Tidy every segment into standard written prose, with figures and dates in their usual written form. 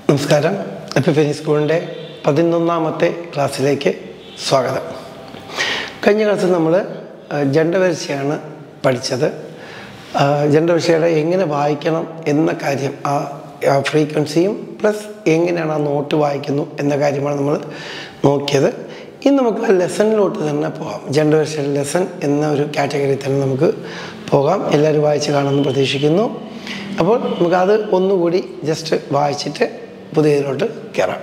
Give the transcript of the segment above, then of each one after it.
നമസ്കാരം. എപ്പിഫനി സ്കൂളിൻ്റെ 11ാമത്തെ ക്ലാസ്സിലേക്ക് സ്വാഗതം. കഴിഞ്ഞ ക്ലാസ്സിൽ നമ്മൾ ജണ്ടവരിശയാണ് പഠിച്ചത്. ജണ്ടവരിശയുടെ എങ്ങനെ വായിക്കണം എന്ന കാര്യം, ആ ഫ്രീക്വൻസിയും പ്ലസ് എങ്ങനെയാണ് ആ നോട്ട് വായിക്കുന്നു എന്ന കാര്യമാണ് നമ്മൾ നോക്കിയത്. ഇനി നമുക്ക് ആ ലെസണിലോട്ട് തന്നെ പോകാം. ജണ്ടവരിശയുടെ ലെസൺ എന്ന ഒരു കാറ്റഗറി തന്നെ നമുക്ക് പോകാം. എല്ലാവരും വായിച്ച് കാണുമെന്ന് പ്രതീക്ഷിക്കുന്നു. അപ്പോൾ നമുക്കത് ഒന്നുകൂടി ജസ്റ്റ് വായിച്ചിട്ട് പുതിയതിലോട്ട് കയറാം.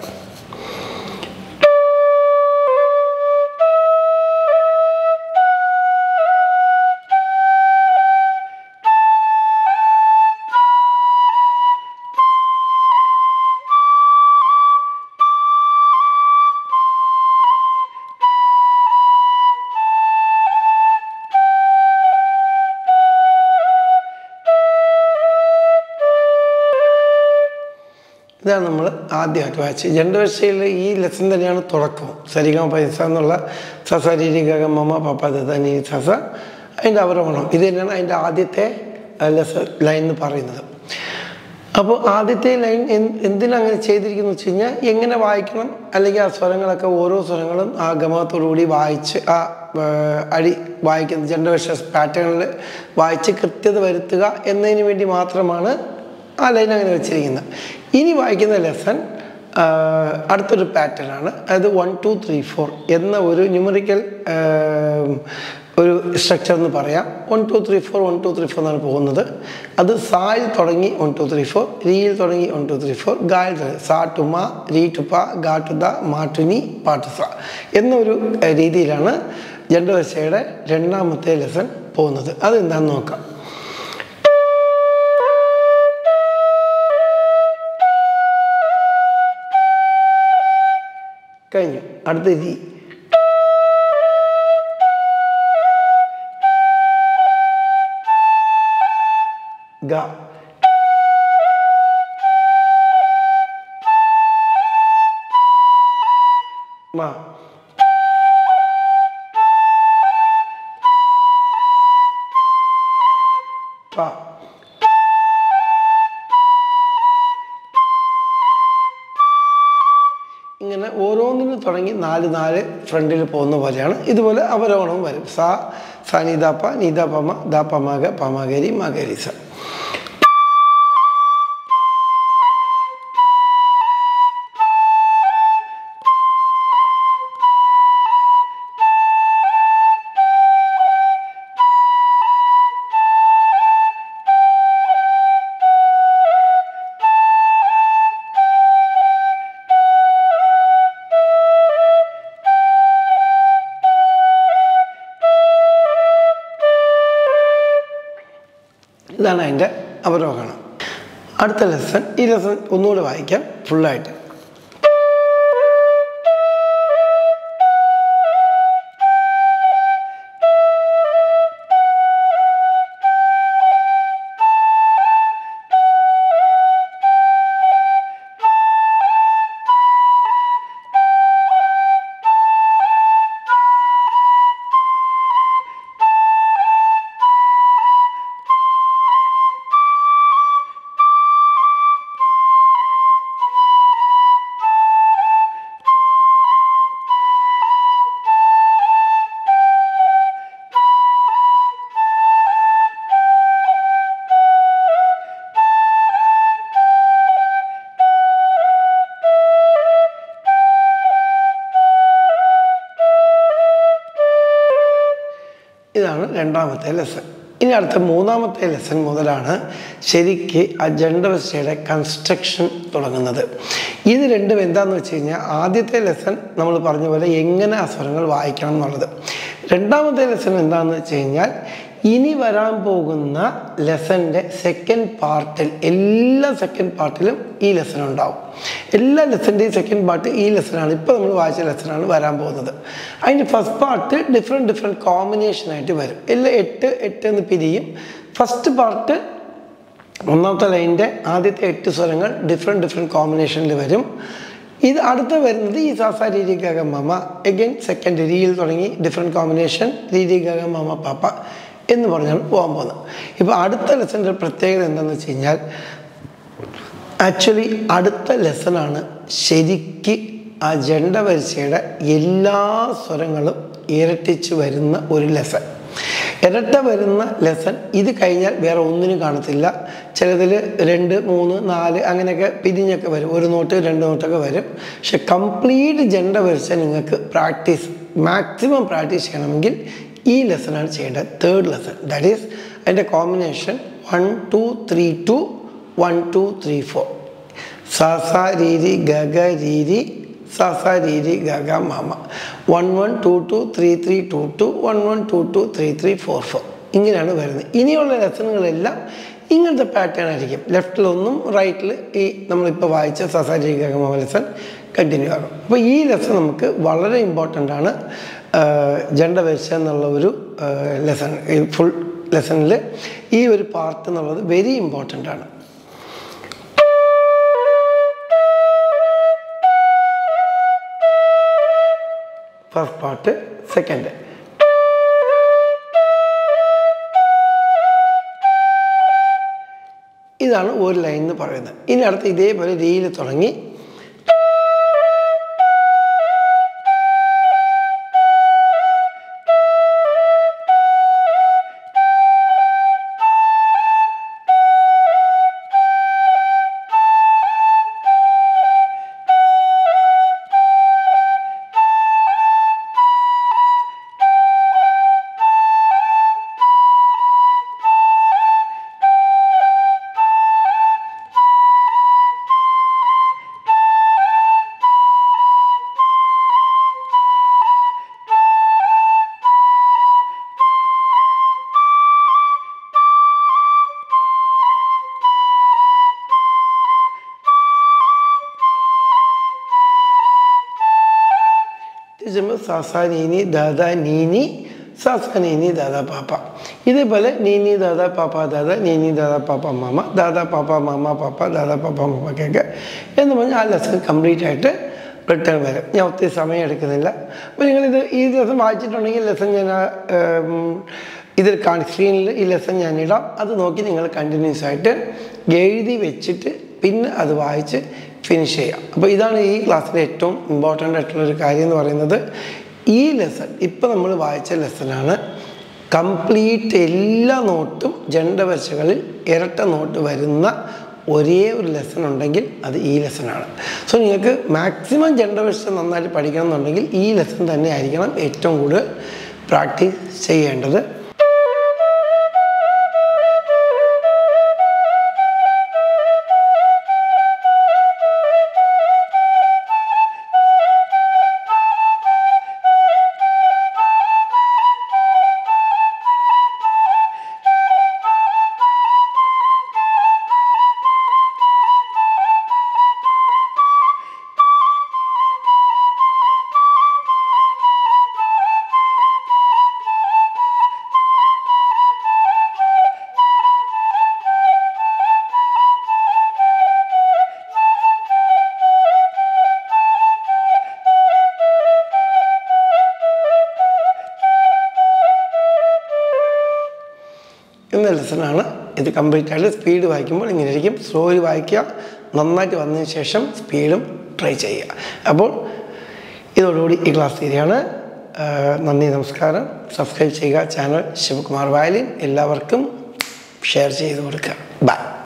ഇതാണ് നമ്മൾ ആദ്യമായിട്ട് വായിച്ചത്. ജണ്ടവരിശയിൽ ഈ ലെസൺ തന്നെയാണ് തുടക്കം. സരിഗമ പൈസ എന്നുള്ള സസ രീതി ഗഗ മമ പപ്പ ദനി സസ, അതിൻ്റെ അവരോഹണം. ഇത് തന്നെയാണ് അതിൻ്റെ ആദ്യത്തെ ലൈൻ എന്ന് പറയുന്നത്. അപ്പോൾ ആദ്യത്തെ ലൈൻ എന്തിനങ്ങനെ ചെയ്തിരിക്കുന്നു വെച്ച് കഴിഞ്ഞാൽ, എങ്ങനെ വായിക്കണം, അല്ലെങ്കിൽ ആ സ്വരങ്ങളൊക്കെ ഓരോ സ്വരങ്ങളും ആ ഗമത്തോടുകൂടി വായിച്ച് ആ അടി വായിക്കുന്ന ജണ്ടവരിശ പാറ്റേണിൽ വായിച്ച് കൃത്യത വരുത്തുക എന്നതിന് വേണ്ടി മാത്രമാണ് ആ ലൈൻ അങ്ങനെ വെച്ചിരിക്കുന്നത്. ഇനി വായിക്കുന്ന ലെസൺ അടുത്തൊരു പാറ്റേൺ ആണ്. അതായത് 1 2 3 4 എന്ന ഒരു ന്യൂമറിക്കൽ ഒരു സ്ട്രക്ചർ എന്ന് പറയാം. 1 2 3 4 1 2 3 4 എന്നാണ് പോകുന്നത്. അത് സായിൽ തുടങ്ങി 1 2 3 4, റിയിൽ തുടങ്ങി 1 2 3 4, ഗായിൽ തുടങ്ങി സാ ടു മാ, രീ ടു പ, ഗാ ടു ദ, മാ ടു നീ, പാ ടു സ എന്നൊരു രീതിയിലാണ് ജണ്ടവരിശയുടെ രണ്ടാമത്തെ ലെസൺ പോകുന്നത്. അതെന്താണെന്ന് നോക്കാം. കഴിഞ്ഞു. അടുത്ത രീ. ഗ. മ. പ. ഇങ്ങനെ ഓരോന്നിനും തുടങ്ങി 4 ഫ്രണ്ടിൽ പോകുന്ന പോലെയാണ്. ഇതുപോലെ അവരോഹണവും വരും. സ സ നീതാപ്പ, നീതാപ്പമ, ദാപ്പമക, പമകരി, മകരി സ. ഇതാണ് അതിൻ്റെ അവരോഹണം. അടുത്ത ലെസൺ, ഈ ലെസൺ ഒന്നുകൂടെ വായിക്കാം ഫുള്ളായിട്ട്. ഇതാണ് രണ്ടാമത്തെ ലെസൺ. ഇനി അടുത്ത മൂന്നാമത്തെ ലെസൺ മുതലാണ് ശരിക്ക് ആ ജണ്ടവരിശയുടെ കൺസ്ട്രക്ഷൻ തുടങ്ങുന്നത്. ഇത് രണ്ടും എന്താണെന്ന് വെച്ച് കഴിഞ്ഞാൽ, ആദ്യത്തെ ലെസൺ നമ്മൾ പറഞ്ഞ പോലെ എങ്ങനെ ആ സ്വരങ്ങൾ വായിക്കണം എന്നുള്ളത്. രണ്ടാമത്തെ ലെസൺ എന്താണെന്ന് വെച്ച് കഴിഞ്ഞാൽ, ഇനി വരാൻ പോകുന്ന ലെസൻ്റെ സെക്കൻഡ് പാർട്ടിൽ, എല്ലാ സെക്കൻഡ് പാർട്ടിലും ഈ ലെസൺ ഉണ്ടാവും. എല്ലാ ലെസൻ്റെയും സെക്കൻഡ് പാർട്ട് ഈ ലെസനാണ്. ഇപ്പോൾ നമ്മൾ വായിച്ച ലെസനാണ് വരാൻ പോകുന്നത്. അതിൻ്റെ ഫസ്റ്റ് പാർട്ട് ഡിഫറെൻറ്റ് കോമ്പിനേഷനായിട്ട് വരും. എല്ലാം 8 8 എന്ന് പിരിയും. ഫസ്റ്റ് പാർട്ട് ഒന്നാമത്തെ ലൈനിൻ്റെ ആദ്യത്തെ 8 സ്വരങ്ങൾ ഡിഫറെൻറ്റ് കോമ്പിനേഷനിൽ വരും. ഇത് അടുത്ത വരുന്നത് ഈ സാസ രീതി ഗഗ മമ, എഗെയിൻ സെക്കൻഡ് രീതിയിൽ തുടങ്ങി ഡിഫറെൻറ്റ് കോമ്പിനേഷൻ, രീതി ഗഗ മമ പാപ്പ എന്ന് പറഞ്ഞാണ് പോകാൻ പോകുന്നത്. ഇപ്പോൾ അടുത്ത ലെസൻ്റെ പ്രത്യേകത എന്താണെന്ന് വെച്ച് കഴിഞ്ഞാൽ, ആക്ച്വലി അടുത്ത ലെസണാണ് ശരിക്ക് ആ ജണ്ടവരിസയുടെ എല്ലാ സ്വരങ്ങളും ഇരട്ടിച്ച് വരുന്ന ഒരു ലെസൺ. ഇരട്ട വരുന്ന ലെസൺ ഇത് കഴിഞ്ഞാൽ വേറെ ഒന്നിനും കാണത്തില്ല. ചിലതിൽ 2, 3, 4 അങ്ങനെയൊക്കെ പിരിഞ്ഞൊക്കെ വരും, 1 നോട്ട് 2 നോട്ടൊക്കെ വരും. പക്ഷെ കംപ്ലീറ്റ് ജണ്ടവരിസ നിങ്ങൾക്ക് മാക്സിമം പ്രാക്ടീസ് ചെയ്യണമെങ്കിൽ ഈ ലെസണാണ് ചെയ്യേണ്ടത്. തേർഡ് ലെസൺ, ദാറ്റ് ഈസ് അതിൻ്റെ കോമ്പിനേഷൻ 1 2 3 2 1 2 3 4 സ സ രീ രി ഗ ഗ രീ രി സ സ രീ രി ഗ ഗ മ മ 1 1 2 2 3 3 2 2 1 1 2 2 3 3 4 4 ഇങ്ങനെയാണ് വരുന്നത്. ഇനിയുള്ള ലെസണുകളെല്ലാം ഇങ്ങനത്തെ പാറ്റേൺ ആയിരിക്കും. ലെഫ്റ്റിലൊന്നും റൈറ്റിൽ ഈ നമ്മളിപ്പോൾ വായിച്ച സ സ രീ ഗ ഗ മ ലെസൺ കണ്ടിന്യൂ ആകും. അപ്പോൾ ഈ ലെസൺ നമുക്ക് വളരെ ഇമ്പോർട്ടൻ്റ് ആണ്. ജണ്ടവരിസ എന്നുള്ള ഒരു ലെസൺ, ഈ ഫുൾ ലെസണിൽ ഈ ഒരു പാർട്ട് എന്നുള്ളത് വെരി ഇമ്പോർട്ടൻ്റ് ആണ്. First part. സെക്കൻഡ് ഇതാണ് ഒരു ലൈൻ എന്ന് പറയുന്നത്. ഇനി അടുത്ത് ഇതേപോലെ രീതിയിൽ തുടങ്ങി സാസാ നീനി ദാദാ നീനി സാസാ നീനി ദാദാ പാപ്പ. ഇതേപോലെ നീനി ദാദാ പാപ്പ ദാദാ നീനി ദാദാ പാപ്പ മാമ ദാദാ പാപ്പ മാമ പാപ്പ ദാദാ പാപ്പ മാമ കേക്ക് എന്ന് പറഞ്ഞാൽ ആ ലെസൺ കംപ്ലീറ്റ് ആയിട്ട് റിട്ടേൺ വരും. ഞാൻ ഒത്തിരി സമയം എടുക്കുന്നില്ല. അപ്പോൾ നിങ്ങളിത് ഈ ലെസൺ വായിച്ചിട്ടുണ്ടെങ്കിൽ ലെസൺ ഞാൻ ഇതിൽ സ്ക്രീനിൽ ഈ ലെസൺ ഞാൻ ഇടാം. അത് നോക്കി നിങ്ങൾ കണ്ടിന്യൂസ് ആയിട്ട് എഴുതി വെച്ചിട്ട് പിന്നെ അത് വായിച്ച് ഫിനിഷ് ചെയ്യാം. അപ്പോൾ ഇതാണ് ഈ ക്ലാസ്സിലെ ഏറ്റവും ഇമ്പോർട്ടൻ്റ് ആയിട്ടുള്ളൊരു കാര്യം എന്ന് പറയുന്നത്. ഈ ലെസൺ ഇപ്പോൾ നമ്മൾ വായിച്ച ലെസണാണ്. കംപ്ലീറ്റ് എല്ലാ നോട്ടും ജണ്ടവരിസകളിൽ ഇരട്ട നോട്ട് വരുന്ന ഒരേ ഒരു ലെസൺ ഉണ്ടെങ്കിൽ അത് ഈ ലെസണാണ്. സോ നിങ്ങൾക്ക് മാക്സിമം ജണ്ടവരിസ നന്നായിട്ട് പഠിക്കണം എന്നുണ്ടെങ്കിൽ ഈ ലെസൺ തന്നെ ആയിരിക്കണം ഏറ്റവും കൂടുതൽ പ്രാക്ടീസ് ചെയ്യേണ്ടത്. എന്ന ലെസണാണ് ഇത്. കംപ്ലീറ്റ് ആയിട്ട് സ്പീഡ് വായിക്കുമ്പോൾ ഇങ്ങനെ ഇരിക്കും. സ്ലോയിൽ വായിക്കുക, നന്നായിട്ട് വന്നതിന് ശേഷം സ്പീഡും ട്രൈ ചെയ്യുക. അപ്പോൾ ഇതോടുകൂടി ഈ ക്ലാസ് തീരെയാണ്. നന്ദി, നമസ്കാരം. സബ്സ്ക്രൈബ് ചെയ്യുക ചാനൽ ശിവകുമാർ വയലിൻ. എല്ലാവർക്കും ഷെയർ ചെയ്ത് കൊടുക്കുക. ബൈ.